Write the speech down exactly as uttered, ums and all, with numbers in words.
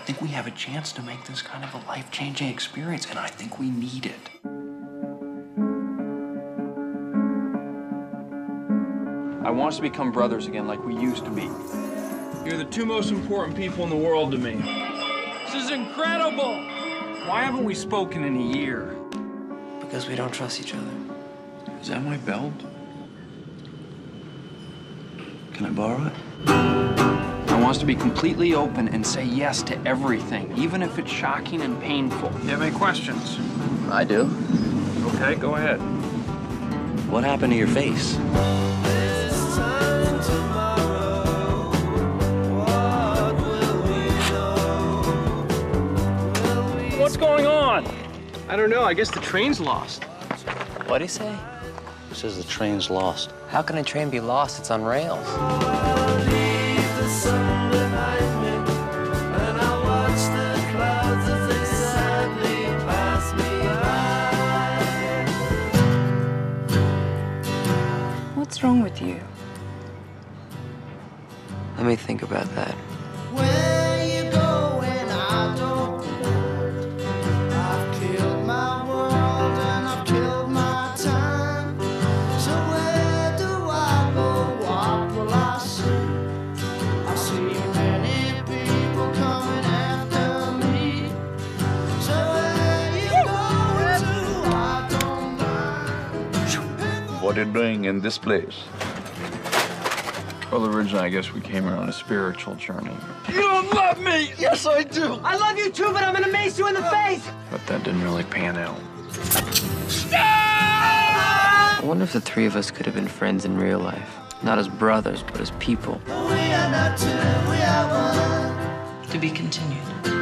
think we have a chance to make this kind of a life-changing experience, and I think we need it. I want us to become brothers again like we used to be. You're the two most important people in the world to me. This is incredible! Why haven't we spoken in a year? Because we don't trust each other. Is that my belt? Can I borrow it? I want us to be completely open and say yes to everything, even if it's shocking and painful. You have any questions? I do. Okay, go ahead. What happened to your face? What's going on? I don't know. I guess the train's lost. What'd he say? He says the train's lost. How can a train be lost? It's on rails. What's wrong with you? Let me think about that. Where you go when I don't hurt? I've killed my world and I've killed my time. So where do I go? What will I see? I see many people coming after me. So where you go to? I don't mind. What are you doing in this place? Well, originally, I guess we came here on a spiritual journey. You don't love me! Yes, I do! I love you too, but I'm gonna mace you in the face! But that didn't really pan out. I wonder if the three of us could have been friends in real life. Not as brothers, but as people. We are not two, we are one. To be continued.